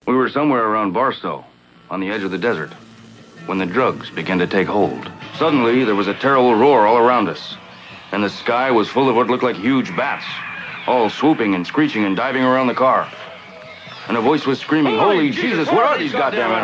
We were somewhere around Barstow, on the edge of the desert, when the drugs began to take hold. Suddenly, there was a terrible roar all around us, and the sky was full of what looked like huge bats, all swooping and screeching and diving around the car. And a voice was screaming, "Holy Jesus, what are these goddamn animals?"